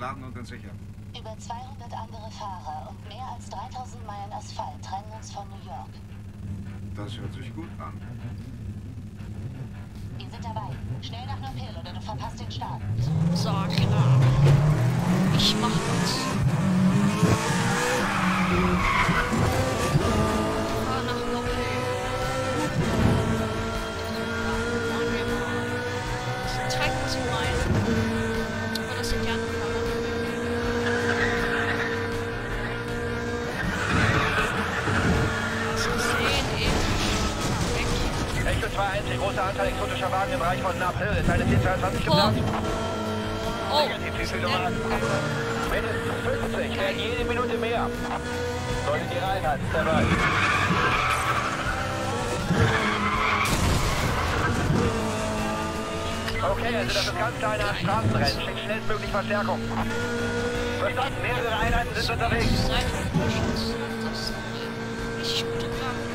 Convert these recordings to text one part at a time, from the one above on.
Entladen und entsichern. Über 200 andere Fahrer und mehr als 3000 Meilen Asphalt trennen uns von New York. Das hört sich gut an. Wir sind dabei. Schnell nach North Hill oder du verpasst den Start. So, klar. Ich mach das. Fahr nach North Hill. Das sind 3000 Meilen. Aber das sind ja andere Fahrer. Hast gesehen, eben. Weg. Echo 2-1, großer Anteil exotischer Wagen im Bereich von North Hill. Ist eine 1022 geplant. Oh. Negativ, wie viel Nummer? Mindestens 50, werden jede Minute mehr. Solltet ihr reinhalten, dabei. Okay, also das ist ganz klar eine Art Straßenrennen. Schickt schnellstmöglich Verstärkung. Verstanden, mehrere Einheiten sind unterwegs. Das ist eine richtig gute Grafik.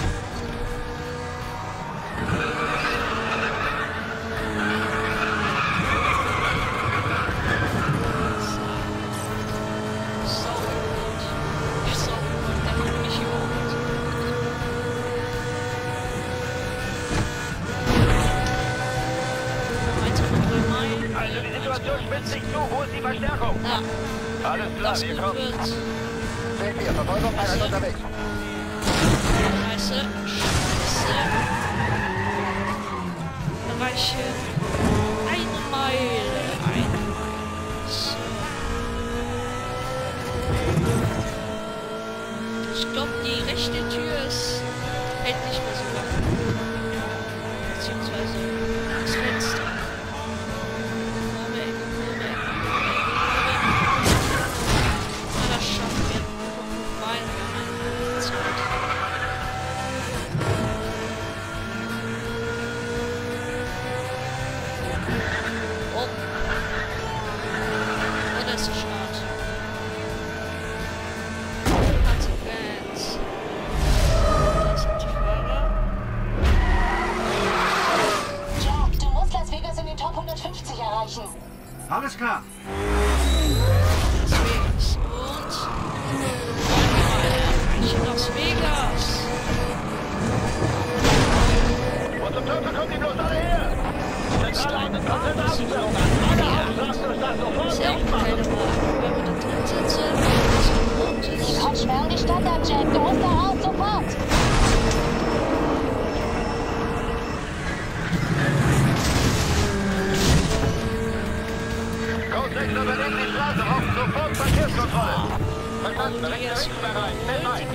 Also die Situation spitzt sich zu. Wo ist die Verstärkung? Ja. Alles klar, Das wir gut kommen. wird. Seht ihr, Verfolgung, Einheit unterwegs. Scheiße. Scheiße. Erreiche eine Meile. Eine Meile. So. Ich glaube, die rechte Tür ist hält nicht mehr so lange. Beziehungsweise das Fenster. Moment. Na, das schaffen wir. Weil wir haben eine Zeit. Oh. Und das ist der Start. Konsequenz. Da sind die Fahrer. Jack, du musst Las Vegas in den Top 150 erreichen. Alles klar. Las Vegas. Und Las Vegas. Und zum Teufel kommt die bloß alle her! Zentrale und komplette Absperrung an. Alle Hauptstraßen sofort Ist ja auch dicht keine machen. Frage. Wenn wir da drin sitzen, ist es lohnt Die sich. Cops sperren die Stadt ab, Jack. Du musst da raus, sofort. Code 6 übernehmen die Straße, brauchen sofort Verkehrskontrolle. Verstanden, Und rechte jetzt Rechtsperre rein, schnell rein.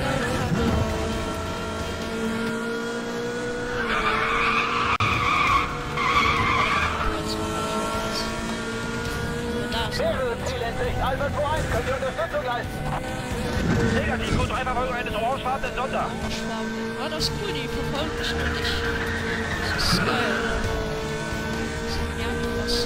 Mehrere Ziele in Sicht, Albert 2-1, könnt ihr Unterstützung leisten? Negativ, gut, Verfolgung eines orangefarbenen Sonder. War das cool, die verfolgen mich nur nicht. Das ist geil. Das ist ja was.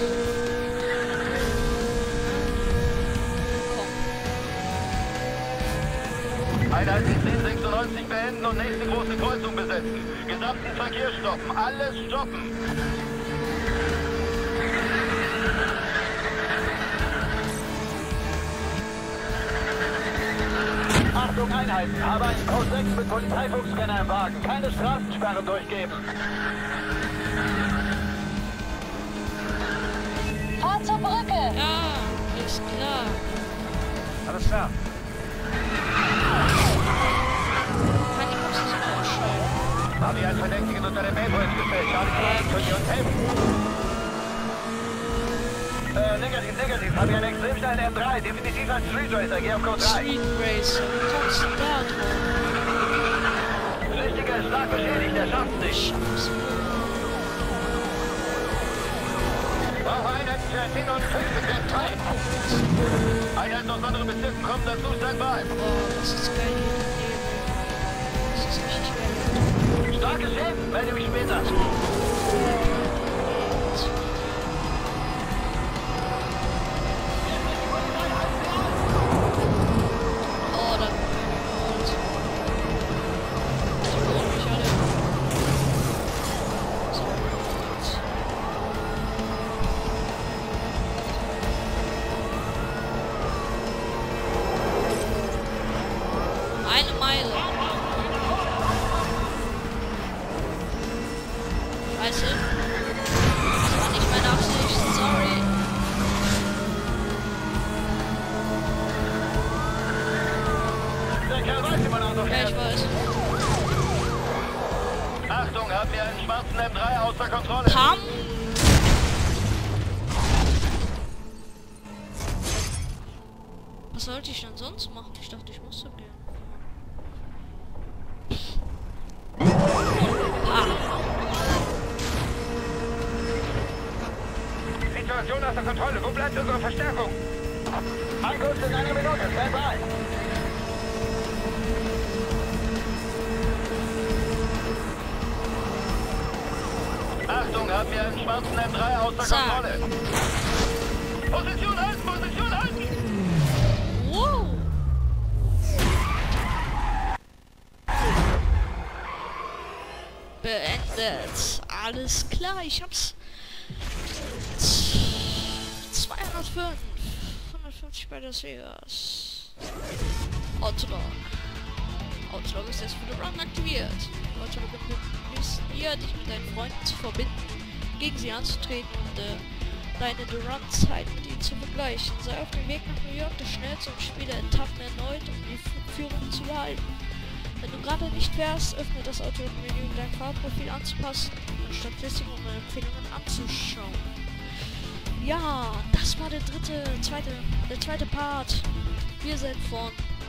Komm. Einheit die 1096 beenden und nächste große Kreuzung besetzen. Gesamten Verkehr stoppen, alles stoppen. Achtung Einheiten, habe einen Code 6 mit Polizeifunkscanner im Wagen. Keine Straßensperren durchgeben. Fahr zur Brücke. Ja, ist klar. Alles klar. Kann die Cops das mal ausschalten? Habe ich einen Verdächtigen unter dem Mailbox gestellt. Könnt ihr uns helfen? Negativ. Habe ich einen extrem schnellen M3. Definitiv ein Street Racer. Geh auf Code 3. Street Racer. Wie kommst du da drauf? Flüchtiger ist stark beschädigt. Er schafft sich. Brauche Einheiten für Hin- und Fünfbegriff 3. Einheiten aus anderen Bezirken kommen dazu. Standby. Oh, das ist geil hier. Das ist richtig geil. Starkes Schäden. Melde mich später. Oh, dann. Die bauen mich alle. So, gut. schwarzen M3 außer Kontrolle. Pam! Was sollte ich denn sonst machen? Ich dachte, ich musste gehen. Situation außer Kontrolle. Wo bleibt unsere Verstärkung? Ankunft in einer Minute. Stand by. Achtung, haben wir einen schwarzen M3 außer Zack. Kontrolle. Position halten, Position halten! Wow! Beendet. Alles klar, ich hab's. 205. 150 bei Las Vegas. Autolog. Autolog ist jetzt für den Run aktiviert. Autolog ist hier, dich mit deinen Freunden zu verbinden, gegen sie anzutreten und deine Run-Zeit mit ihnen zu vergleichen. Sei auf dem Weg nach New York der schnellste und spiele Etappen erneut, um die Führung zu behalten. Wenn du gerade nicht fährst, öffne das Automenü, um dein Fahrprofil anzupassen und Statistiken und Empfehlungen anzuschauen. Ja, das war der zweite Part. Wir sind von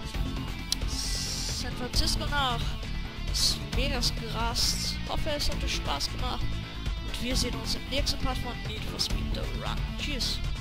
San Francisco nach Las Vegas gerast. Hoffe, es hat euch Spaß gemacht. Und wir sehen uns im nächsten Part von Need for Speed The Run. Tschüss.